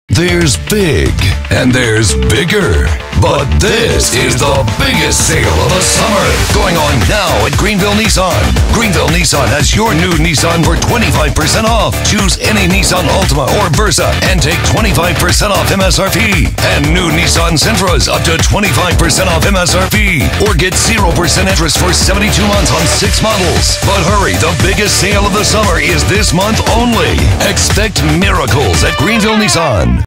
There's big and there's bigger, but this is the biggest sale of the summer going on now at Greenville Nissan. Greenville Nissan has your new Nissan for 25% off. Choose any Nissan Altima or Versa and take 25% off MSRP. And new Nissan Sentras up to 25% off MSRP. Or get 0% interest for 72 months on 6 models. But hurry, the biggest sale of the summer is this month only. Expect miracles at Greenville Nissan.